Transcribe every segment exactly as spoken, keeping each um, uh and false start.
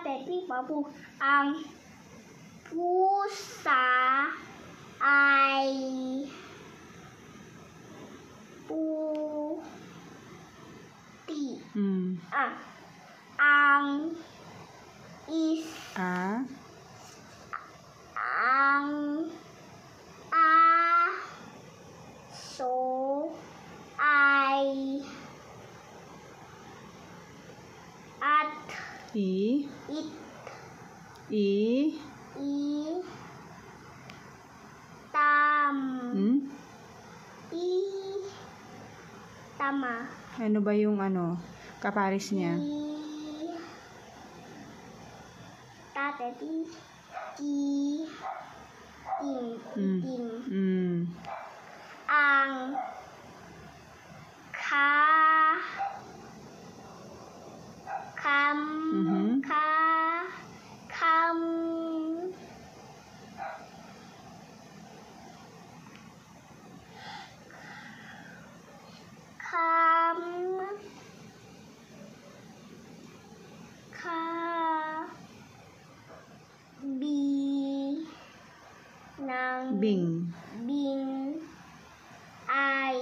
baby babu. Ang pusa ay puti. Mm. Ah, ang is A. ang aso ay at I. it I. i tam Hmm? i tama Ano ba yung ano, kaparis niya? i tate i i tim Mm. tim Mm. ang ka kam Mhm. ka kam kam ka bi ng Bing. bing ay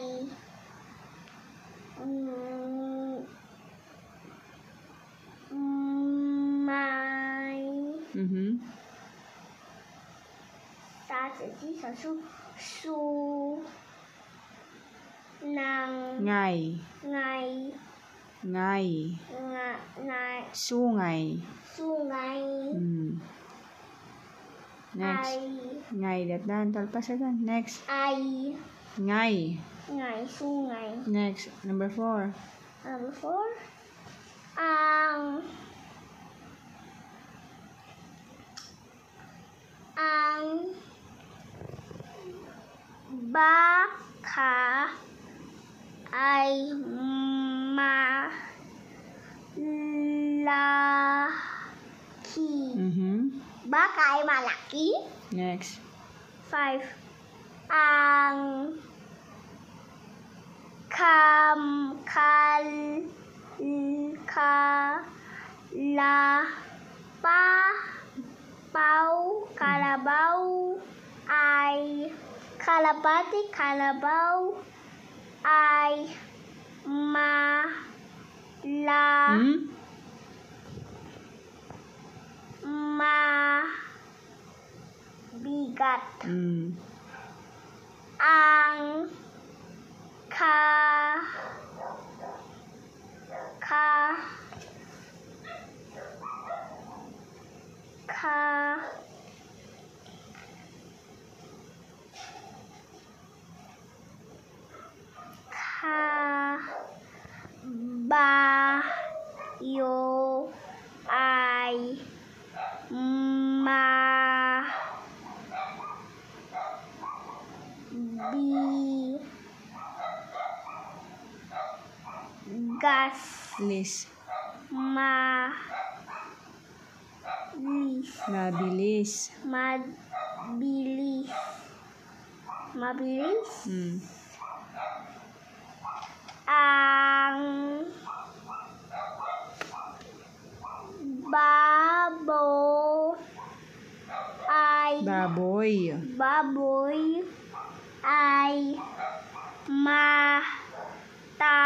mm, may Mhm. sa si sa su su ng Ngay. ngay Ngay. nga ngay Sungay. sungay Mm. Next. ay Ngay. Datdan. Talpasagan. Next. ay Ngay. ngay sungay. Next. Number four. Number four, ang ang baka ay malaki. Mhm. Baka ay malaki. Next. Five, ang kam kal ka la pa pau kalabaw ay kalapati kalabaw ay ma la Hmm? ma bigat. Mm. Ang ka ka ka ka ba yo ay ma bi gas Lis. ma lis Mabilis. mabilis mabilis Mm. ang babo ay Baboy. baboy ay mata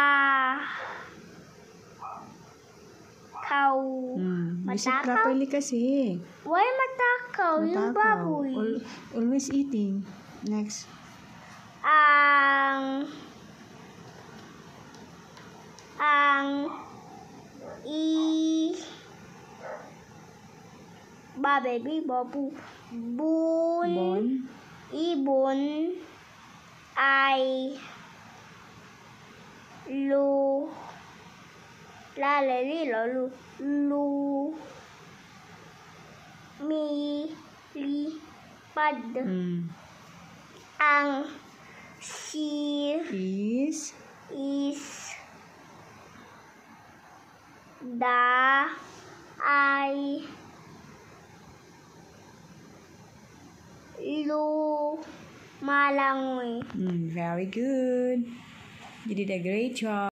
kaw Mm. Visit Matakaw? properly kasi. why matakaw yung Matakaw. baboy Al- always eating. Next. ang ang i ba baby babu bun Bon. ibon ay lu lalali lalu lu mi li pad Mm. ang si Is. is da ay lu malangoy. Mm, very good. You did a great job.